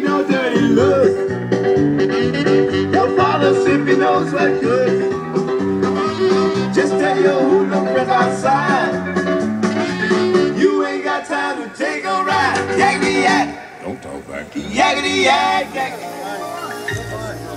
no dirty look. Your father simply knows what good. Just tell your hoodlum friends outside, you ain't got time to take a ride. Yakety yak. Don't talk back. Yakety yak, yakety yak.